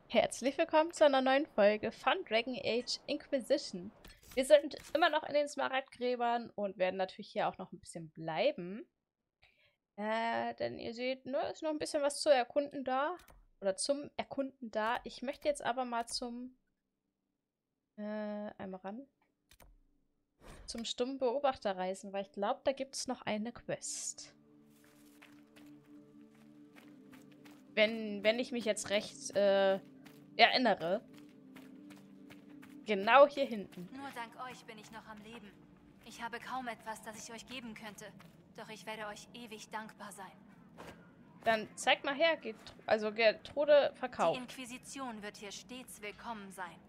Herzlich willkommen zu einer neuen Folge von Dragon Age Inquisition. Wir sind immer noch in den Smaragdgräbern und werden natürlich hier auch noch ein bisschen bleiben. Denn ihr seht, ne, ist noch ein bisschen was zu erkunden da. Oder zum Erkunden da. Ich möchte jetzt aber mal einmal ran. Zum stummen Beobachter reisen, weil ich glaube, da gibt es noch eine Quest. Wenn ich mich jetzt recht erinnere. Genau hier hinten. Nur dank euch bin ich noch am Leben. Ich habe kaum etwas, das ich euch geben könnte. Doch ich werde euch ewig dankbar sein. Dann zeig mal her, also Gertrude Die verkauft. Inquisition wird hier stets willkommen sein.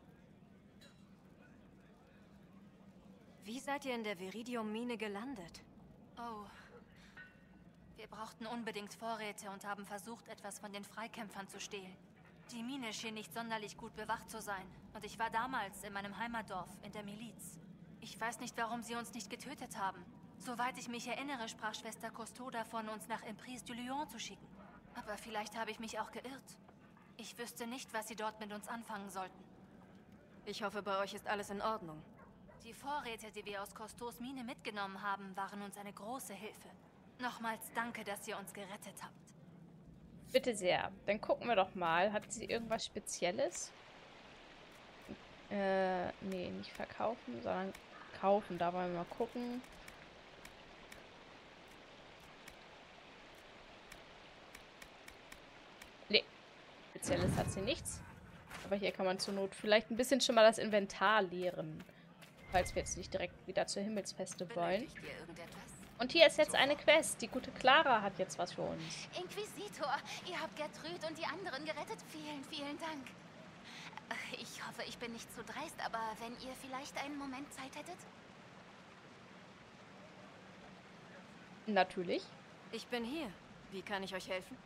Wie seid ihr in der Viridium-Mine gelandet? Oh. Wir brauchten unbedingt Vorräte und haben versucht, etwas von den Freikämpfern zu stehlen. Die Mine schien nicht sonderlich gut bewacht zu sein. Und ich war damals in meinem Heimatdorf, in der Miliz. Ich weiß nicht, warum sie uns nicht getötet haben. Soweit ich mich erinnere, sprach Schwester Cousteau davon, uns nach Emprise du Lion zu schicken. Aber vielleicht habe ich mich auch geirrt. Ich wüsste nicht, was sie dort mit uns anfangen sollten. Ich hoffe, bei euch ist alles in Ordnung. Die Vorräte, die wir aus Cousteaus Mine mitgenommen haben, waren uns eine große Hilfe. Nochmals danke, dass ihr uns gerettet habt. Bitte sehr. Dann gucken wir doch mal. Hat sie irgendwas Spezielles? Nee, nicht verkaufen, sondern kaufen. Da wollen wir mal gucken. Nee, Spezielles hat sie nichts. Aber hier kann man zur Not vielleicht ein bisschen schon mal das Inventar leeren. Falls wir jetzt nicht direkt wieder zur Himmelsfeste wollen. Benötigt ihr irgendetwas? Und hier ist jetzt eine Quest. Die gute Clara hat jetzt was für uns. Inquisitor, ihr habt Gertrude und die anderen gerettet. Vielen, vielen Dank. Ich hoffe, ich bin nicht zu dreist, aber wenn ihr vielleicht einen Moment Zeit hättet? Natürlich. Ich bin hier. Wie kann ich euch helfen?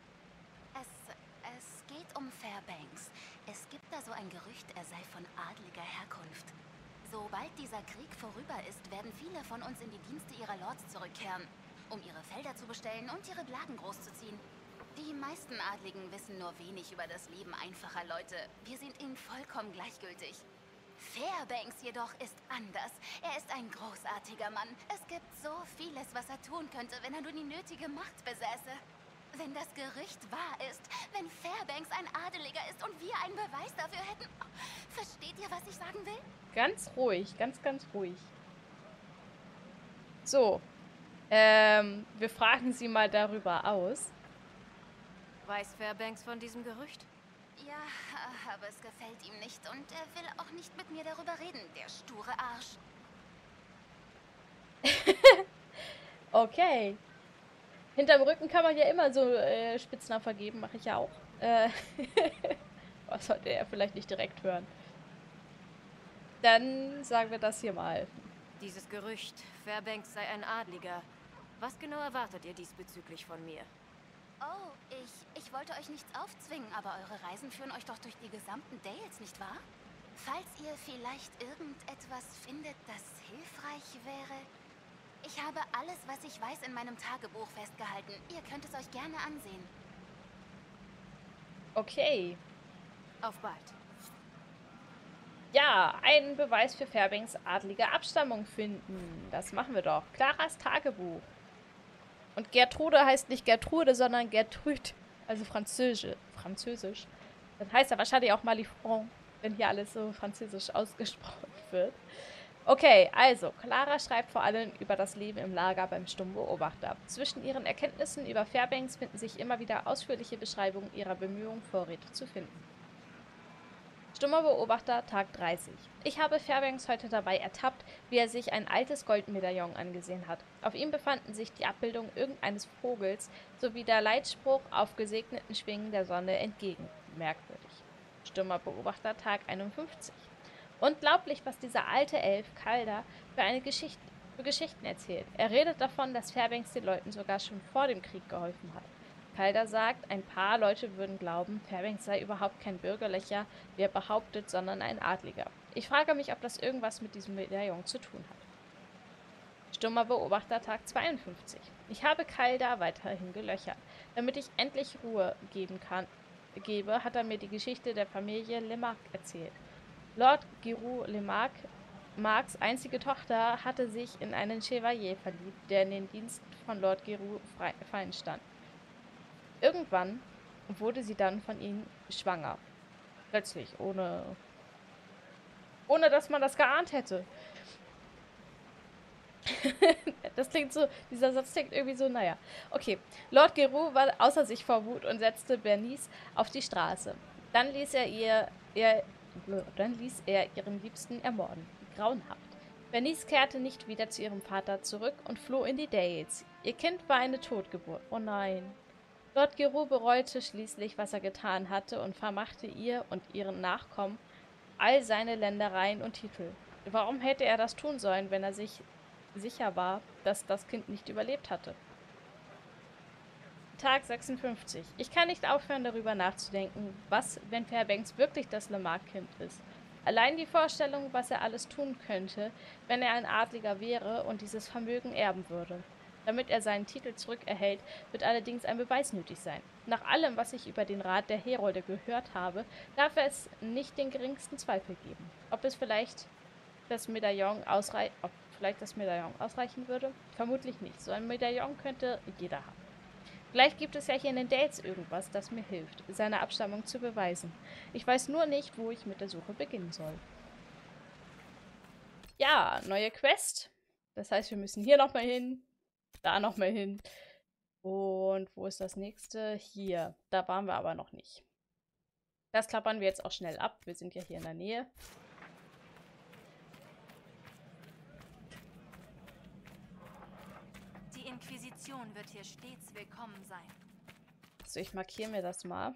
Es geht um Fairbanks. Es gibt da so ein Gerücht, er sei von adliger Herkunft. Sobald dieser Krieg vorüber ist, werden viele von uns in die Dienste ihrer Lords zurückkehren, um ihre Felder zu bestellen und ihre Blagen großzuziehen. Die meisten Adligen wissen nur wenig über das Leben einfacher Leute. Wir sind ihnen vollkommen gleichgültig. Fairbanks jedoch ist anders. Er ist ein großartiger Mann. Es gibt so vieles, was er tun könnte, wenn er nur die nötige Macht besäße. Wenn das Gerücht wahr ist, wenn Fairbanks ein Adeliger ist und wir einen Beweis dafür hätten. Versteht ihr, was ich sagen will? Ganz ruhig, ganz ruhig. So, wir fragen sie mal darüber aus. Weiß Fairbanks von diesem Gerücht? Ja, aber es gefällt ihm nicht und er will auch nicht mit mir darüber reden, der sture Arsch. Okay. Hinterm Rücken kann man ja immer so Spitznamen vergeben, mache ich ja auch. Was sollte er vielleicht nicht direkt hören. Dann sagen wir das hier mal. Dieses Gerücht, Fairbanks sei ein Adliger. Was genau erwartet ihr diesbezüglich von mir? Oh, ich wollte euch nichts aufzwingen, aber eure Reisen führen euch doch durch die gesamten Dales, nicht wahr? Falls ihr vielleicht irgendetwas findet, das hilfreich wäre. Ich habe alles, was ich weiß, in meinem Tagebuch festgehalten. Ihr könnt es euch gerne ansehen. Okay. Auf bald. Ja, einen Beweis für Fairbanks adlige Abstammung finden. Das machen wir doch. Claras Tagebuch. Und Gertrude heißt nicht Gertrude, sondern Gertrude. Also Französisch. Das heißt ja wahrscheinlich auch Malifron, wenn hier alles so französisch ausgesprochen wird. Okay, also, Clara schreibt vor allem über das Leben im Lager beim stummen Beobachter. Zwischen ihren Erkenntnissen über Fairbanks finden sich immer wieder ausführliche Beschreibungen ihrer Bemühungen, Vorräte zu finden. Stummer Beobachter, Tag 30. Ich habe Fairbanks heute dabei ertappt, wie er sich ein altes Goldmedaillon angesehen hat. Auf ihm befanden sich die Abbildung irgendeines Vogels sowie der Leitspruch auf gesegneten Schwingen der Sonne entgegen. Merkwürdig. Stummer Beobachter, Tag 51. Unglaublich, was dieser alte Elf, Calder, für Geschichten erzählt. Er redet davon, dass Fairbanks den Leuten sogar schon vor dem Krieg geholfen hat. Calder sagt, ein paar Leute würden glauben, Fairbanks sei überhaupt kein Bürgerlicher, wie er behauptet, sondern ein Adliger. Ich frage mich, ob das irgendwas mit diesem Medaillon zu tun hat. Stummer Beobachter, Tag 52. Ich habe Calder weiterhin gelöchert, damit ich endlich Ruhe gebe, hat er mir die Geschichte der Familie Lemarck erzählt. Lord Giroux Lemarck, Marks einzige Tochter, hatte sich in einen Chevalier verliebt, der in den Dienst von Lord Giroux fein stand. Irgendwann wurde sie dann von ihm schwanger. Plötzlich, ohne dass man das geahnt hätte. Das klingt so, dieser Satz klingt irgendwie so, naja. Okay, Lord Giroux war außer sich vor Wut und setzte Bernice auf die Straße. Dann ließ er ihren Liebsten ermorden. Grauenhaft. Bernice kehrte nicht wieder zu ihrem Vater zurück und floh in die Dales. Ihr Kind war eine Totgeburt. Oh nein. Lord Giroux bereute schließlich, was er getan hatte und vermachte ihr und ihren Nachkommen all seine Ländereien und Titel. Warum hätte er das tun sollen, wenn er sich sicher war, dass das Kind nicht überlebt hatte? Tag 56. Ich kann nicht aufhören, darüber nachzudenken, was, wenn Fairbanks wirklich das Lemarck-Kind ist. Allein die Vorstellung, was er alles tun könnte, wenn er ein Adliger wäre und dieses Vermögen erben würde. Damit er seinen Titel zurückerhält, wird allerdings ein Beweis nötig sein. Nach allem, was ich über den Rat der Herolde gehört habe, darf es nicht den geringsten Zweifel geben. Ob vielleicht das Medaillon ausreichen würde? Vermutlich nicht. So ein Medaillon könnte jeder haben. Vielleicht gibt es ja hier in den Dales irgendwas, das mir hilft, seine Abstammung zu beweisen. Ich weiß nur nicht, wo ich mit der Suche beginnen soll. Ja, neue Quest. Das heißt, wir müssen hier nochmal hin, da nochmal hin. Und wo ist das nächste? Hier. Da waren wir aber noch nicht. Das klappern wir jetzt auch schnell ab. Wir sind ja hier in der Nähe. Die Inquisition wird hier stets willkommen sein. So, ich markiere mir das mal.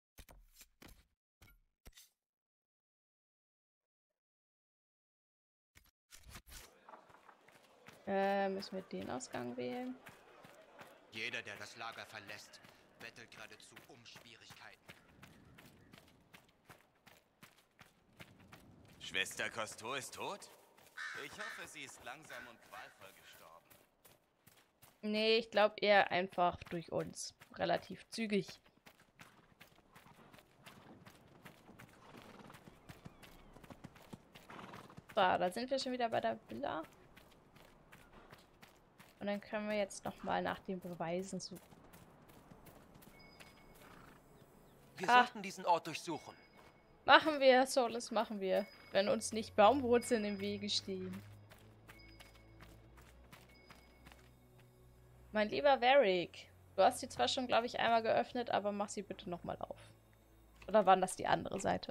Müssen wir den Ausgang wählen? Jeder, der das Lager verlässt, bettelt geradezu um Schwierigkeiten. Schwester Cousteau ist tot? Ich hoffe, sie ist langsam und qualvoll gestorben. Nee, ich glaube eher einfach durch uns. Relativ zügig. So, da sind wir schon wieder bei der Villa. Und dann können wir jetzt nochmal nach den Beweisen suchen. Wir sollten diesen Ort durchsuchen. Machen wir, Solas, machen wir. Wenn uns nicht Baumwurzeln im Wege stehen. Mein lieber Varric, du hast sie zwar schon, glaube ich, einmal geöffnet, aber mach sie bitte nochmal auf. Oder war das die andere Seite?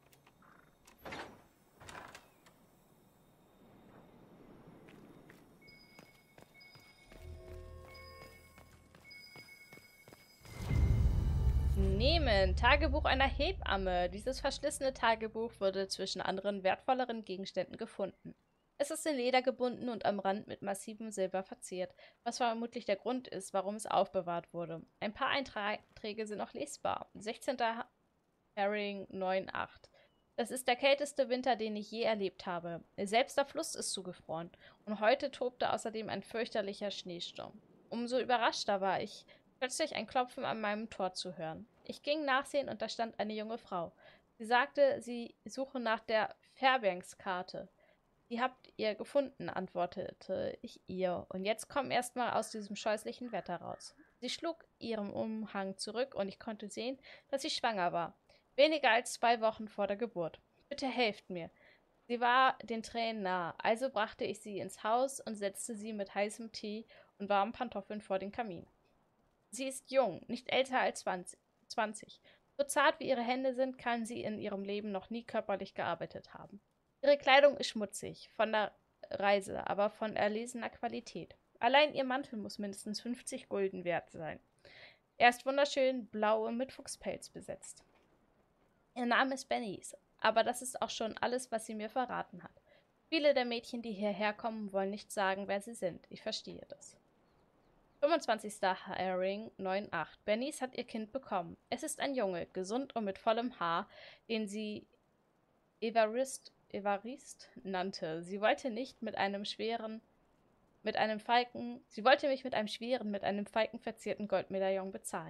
Nehmen. Tagebuch einer Hebamme. Dieses verschlissene Tagebuch wurde zwischen anderen wertvolleren Gegenständen gefunden. Es ist in Leder gebunden und am Rand mit massivem Silber verziert, was vermutlich der Grund ist, warum es aufbewahrt wurde. Ein paar Einträge sind noch lesbar. 16. Herring 9.8. Das ist der kälteste Winter, den ich je erlebt habe. Selbst der Fluss ist zugefroren und heute tobte außerdem ein fürchterlicher Schneesturm. Umso überraschter war ich, plötzlich ein Klopfen an meinem Tor zu hören. Ich ging nachsehen und da stand eine junge Frau. Sie sagte, sie suche nach der Fairbanks-Karte. Die habt ihr gefunden, antwortete ich ihr. Und jetzt komm erst mal aus diesem scheußlichen Wetter raus. Sie schlug ihren Umhang zurück und ich konnte sehen, dass sie schwanger war. Weniger als 2 Wochen vor der Geburt. Bitte helft mir. Sie war den Tränen nah, also brachte ich sie ins Haus und setzte sie mit heißem Tee und warmen Pantoffeln vor den Kamin. Sie ist jung, nicht älter als 20. So zart wie ihre Hände sind, kann sie in ihrem Leben noch nie körperlich gearbeitet haben. Ihre Kleidung ist schmutzig, von der Reise, aber von erlesener Qualität. Allein ihr Mantel muss mindestens 50 Gulden wert sein. Er ist wunderschön blau mit Fuchspelz besetzt. Ihr Name ist Bernice, aber das ist auch schon alles, was sie mir verraten hat. Viele der Mädchen, die hierher kommen, wollen nicht sagen, wer sie sind. Ich verstehe das. 25. Herring 9.8. Bernice hat ihr Kind bekommen. Es ist ein Junge, gesund und mit vollem Haar, den sie Evariste nannte. Sie wollte mich mit einem schweren, mit einem falken verzierten Goldmedaillon bezahlen.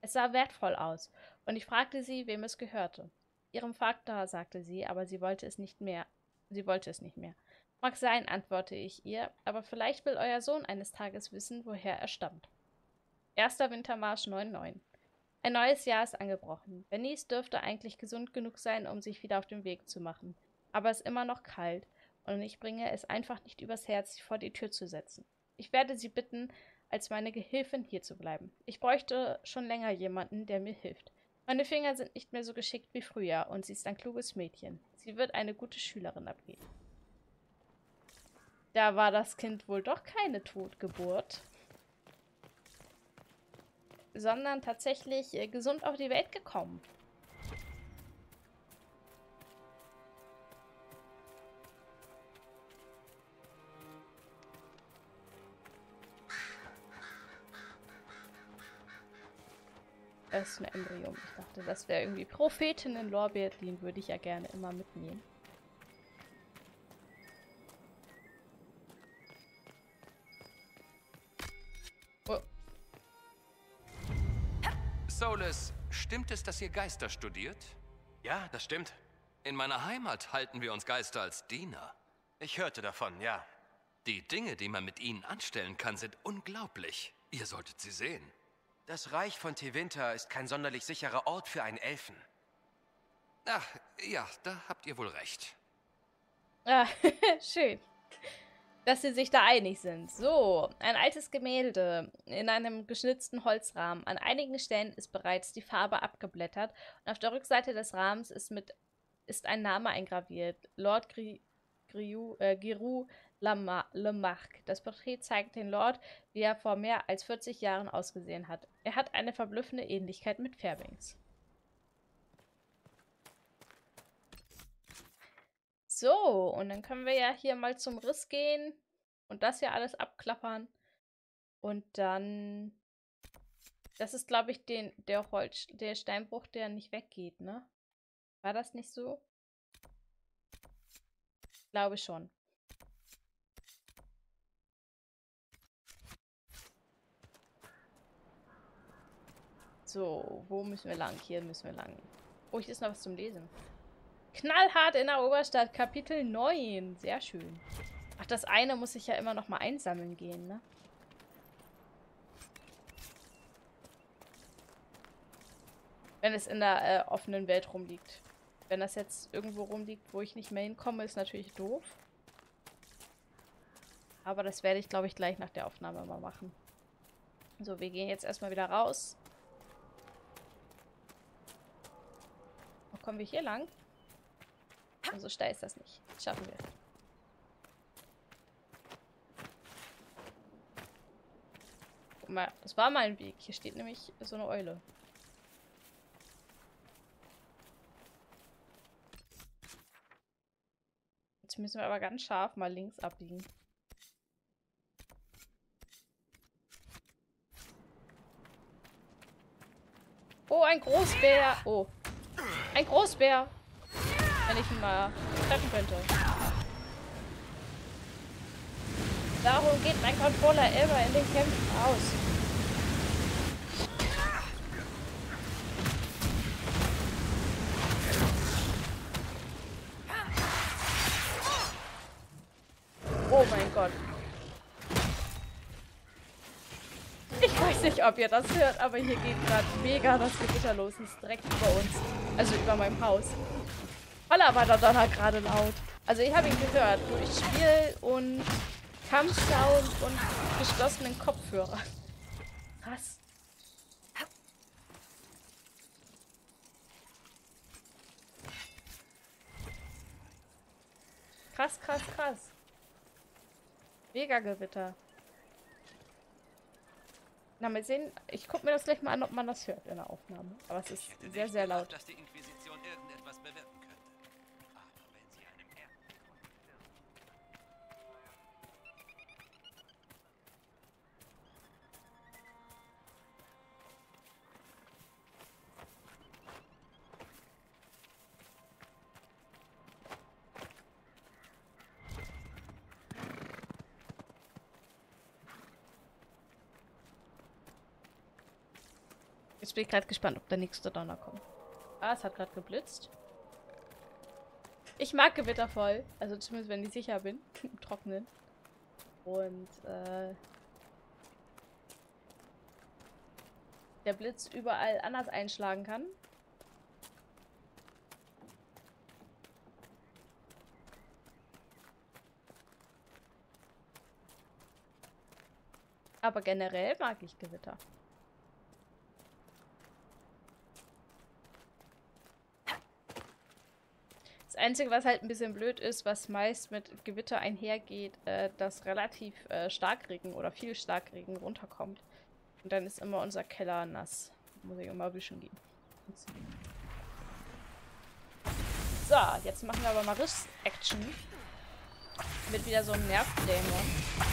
Es sah wertvoll aus, und ich fragte sie, wem es gehörte. Ihrem Vater, sagte sie, aber sie wollte es nicht mehr. Mag sein, antwortete ich ihr, aber vielleicht will euer Sohn eines Tages wissen, woher er stammt. 1. Wintermarsch 9,9. Ein neues Jahr ist angebrochen. Bernice dürfte eigentlich gesund genug sein, um sich wieder auf den Weg zu machen. Aber es ist immer noch kalt, und ich bringe es einfach nicht übers Herz, sie vor die Tür zu setzen. Ich werde sie bitten, als meine Gehilfin hier zu bleiben. Ich bräuchte schon länger jemanden, der mir hilft. Meine Finger sind nicht mehr so geschickt wie früher, und sie ist ein kluges Mädchen. Sie wird eine gute Schülerin abgeben. Da war das Kind wohl doch keine Totgeburt, sondern tatsächlich gesund auf die Welt gekommen. Das ist ein Embryom. Ich dachte, das wäre irgendwie Prophetinnen-Lorbeer. Den würde ich ja gerne immer mitnehmen. Oh. Solus, stimmt es, dass ihr Geister studiert? Ja, das stimmt. In meiner Heimat halten wir uns Geister als Diener. Ich hörte davon, ja. Die Dinge, die man mit ihnen anstellen kann, sind unglaublich. Ihr solltet sie sehen. Das Reich von Tevinter ist kein sonderlich sicherer Ort für einen Elfen. Ach, ja, da habt ihr wohl recht. Ah, schön, dass sie sich da einig sind. So, ein altes Gemälde in einem geschnitzten Holzrahmen. An einigen Stellen ist bereits die Farbe abgeblättert und auf der Rückseite des Rahmens ist ein Name eingraviert. Lord Giroux Lamarck. Das Porträt zeigt den Lord, wie er vor mehr als 40 Jahren ausgesehen hat. Er hat eine verblüffende Ähnlichkeit mit Fairbanks. So, und dann können wir ja hier mal zum Riss gehen und das hier alles abklappern. Und dann... Das ist, glaube ich, der Steinbruch, der nicht weggeht, ne? War das nicht so? Ich glaube schon. So, wo müssen wir lang? Hier müssen wir lang. Oh, hier ist noch was zum Lesen. Knallhart in der Oberstadt, Kapitel 9. Sehr schön. Ach, das eine muss ich ja immer noch mal einsammeln gehen, ne? Wenn es in der offenen Welt rumliegt. Wenn das jetzt irgendwo rumliegt, wo ich nicht mehr hinkomme, ist natürlich doof. Aber das werde ich, glaube ich, gleich nach der Aufnahme mal machen. So, wir gehen jetzt erstmal wieder raus. Wo kommen wir hier lang? Und so steil ist das nicht. Das schaffen wir. Guck mal, das war mein Weg. Hier steht nämlich so eine Eule. Jetzt müssen wir aber ganz scharf mal links abbiegen. Oh, ein Großbär. Oh. Ein Großbär. Wenn ich ihn mal treffen könnte. Warum geht mein Controller immer in den Kämpfen aus? Oh mein Gott. Ich weiß nicht, ob ihr das hört, aber hier geht gerade mega das Gewitter los. Es ist direkt über uns. Also über meinem Haus. Holla, war der Donner gerade laut. Also ich habe ihn gehört. Durch Spiel und Kampfsound und geschlossenen Kopfhörer. Krass. Krass, krass, krass. Mega Gewitter. Na, mal sehen. Ich gucke mir das gleich mal an, ob man das hört in der Aufnahme. Aber es ist sehr, sehr laut. Dass die Inquisition irgendetwas bewirken könnte. Aber wenn sie einem Jetzt bin ich gerade gespannt, ob der nächste Donner kommt. Ah, es hat gerade geblitzt. Ich mag Gewitter voll. Also zumindest, wenn ich sicher bin. Im Trockenen. Und, der Blitz überall anders einschlagen kann. Aber generell mag ich Gewitter. Das Einzige, was halt ein bisschen blöd ist, was meist mit Gewitter einhergeht, dass relativ Starkregen oder viel Starkregen runterkommt. Und dann ist immer unser Keller nass. Muss ich immer wischen gehen. So, jetzt machen wir aber mal Riss-Action. Mit wieder so einem Nervdämon.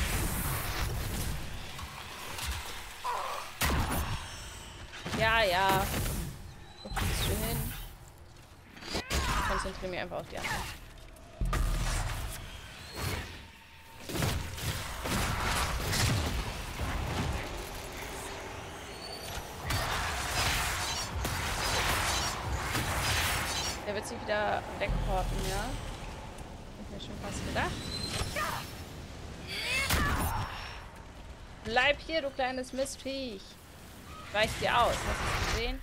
Ja, ja. Wo fliegst du hin? Ich konzentriere mich einfach auf die anderen. Der wird sich wieder wegporten, ja? Hab ich mir schon fast gedacht. Bleib hier, du kleines Mistviech. Weich dir aus, hast du es gesehen?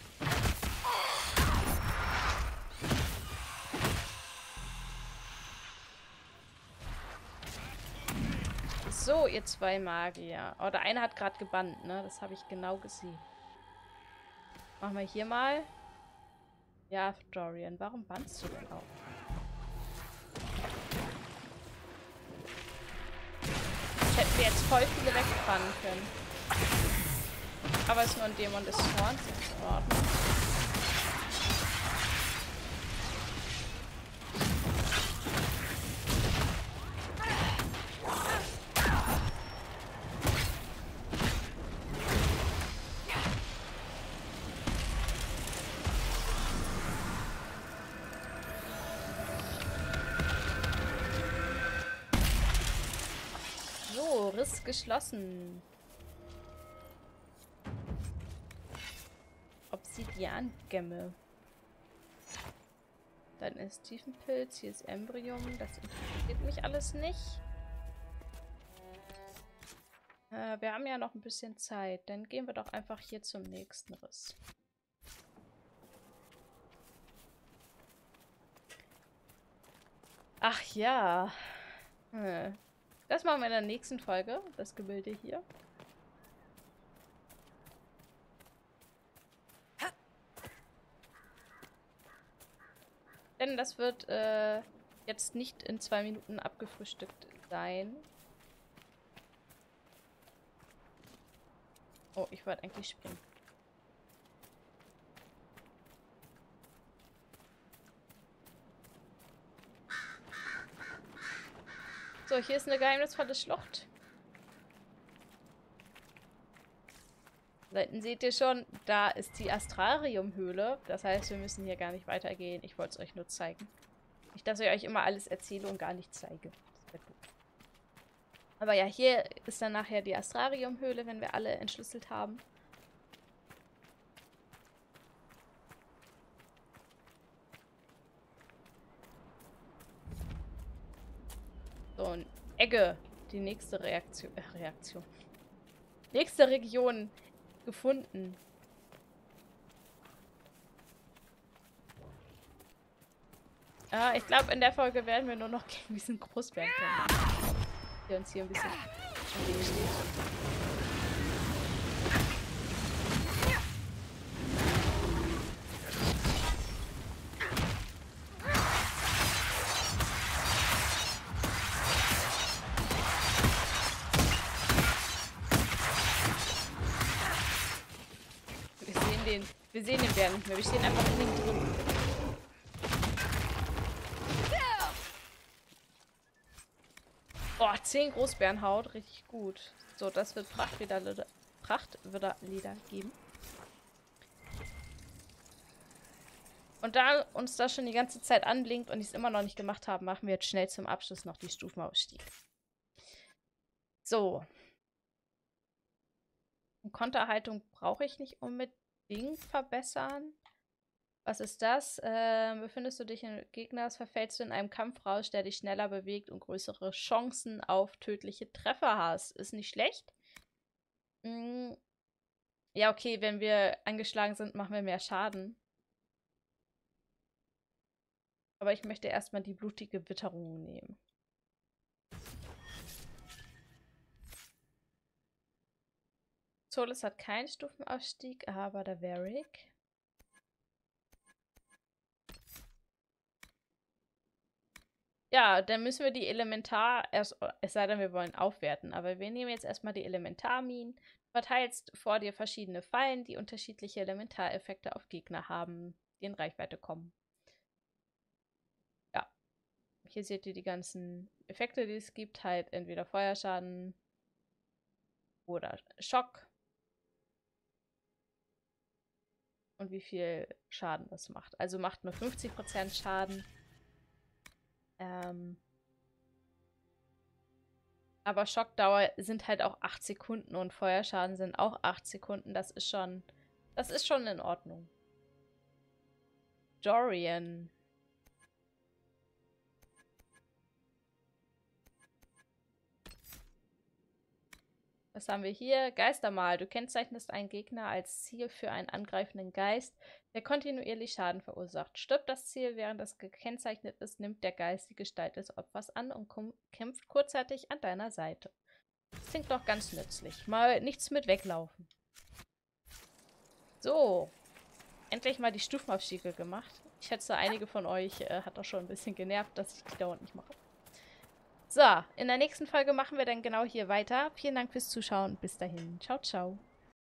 So, ihr zwei Magier. Oh, der eine hat gerade gebannt, ne? Das habe ich genau gesehen. Machen wir hier mal. Ja, Dorian, warum bannst du denn auch? Ich hätte mir jetzt voll viele wegbannen können. Aber es ist nur ein Dämon des Zorns. In Ordnung. So, Riss geschlossen. Obsidian-Gemme. Dann ist Tiefenpilz, hier ist Embryum. Das interessiert mich alles nicht. Wir haben ja noch ein bisschen Zeit. Dann gehen wir doch einfach hier zum nächsten Riss. Ach ja. Das machen wir in der nächsten Folge. Das Gebilde hier. Denn das wird jetzt nicht in 2 Minuten abgefrühstückt sein. Oh, ich wollte eigentlich springen. So, hier ist eine geheimnisvolle Schlucht. Da hinten seht ihr schon, da ist die Astrarium-Höhle. Das heißt, wir müssen hier gar nicht weitergehen. Ich wollte es euch nur zeigen. Nicht, dass ich euch immer alles erzähle und gar nicht zeige. Das wäre gut. Aber ja, hier ist dann nachher die Astrarium-Höhle, wenn wir alle entschlüsselt haben. So, ein Egge. Die nächste Reaktion. Nächste Region gefunden. Ah, ich glaube, in der Folge werden wir nur noch gegen diesen Großbären kämpfen. Der uns hier ein bisschen im Weg steht. Wir sehen den Bären nicht mehr. Wir stehen einfach in ihm drin. Oh, 10 Großbärenhaut. Richtig gut. So, das wird Prachtwiderleder geben. Und da uns das schon die ganze Zeit anblinkt und ich es immer noch nicht gemacht habe, machen wir jetzt schnell zum Abschluss noch die Stufenausstieg. So. Konterhaltung brauche ich nicht unbedingt. Ding verbessern. Was ist das? Befindest du dich in Gegners, verfällst du in einem Kampfrausch, der dich schneller bewegt und größere Chancen auf tödliche Treffer hast. Ist nicht schlecht. Ja, okay, wenn wir angeschlagen sind, machen wir mehr Schaden. Aber ich möchte erstmal die blutige Witterung nehmen. Solis hat keinen Stufenaufstieg, aber der Varric. Ja, dann müssen wir die Elementar erst, es sei denn, wir wollen aufwerten, aber wir nehmen jetzt erstmal die Elementarminen. Du verteilst vor dir verschiedene Fallen, die unterschiedliche Elementareffekte auf Gegner haben, die in Reichweite kommen. Ja, hier seht ihr die ganzen Effekte, die es gibt, halt entweder Feuerschaden oder Schock. Und wie viel Schaden das macht. Also macht nur 50% Schaden. Aber Schockdauer sind halt auch 8 Sekunden und Feuerschaden sind auch 8 Sekunden. Das ist schon in Ordnung. Dorian. Was haben wir hier? Geistermal. Du kennzeichnest einen Gegner als Ziel für einen angreifenden Geist, der kontinuierlich Schaden verursacht. Stirbt das Ziel, während es gekennzeichnet ist, nimmt der Geist die Gestalt des Opfers an und kämpft kurzzeitig an deiner Seite. Das klingt doch ganz nützlich. Mal nichts mit weglaufen. So. Endlich mal die Stufenaufstiege gemacht. Ich schätze, einige von euch hat doch schon ein bisschen genervt, dass ich die dauernd nicht mache. So, in der nächsten Folge machen wir dann genau hier weiter. Vielen Dank fürs Zuschauen. Bis dahin. Ciao, ciao.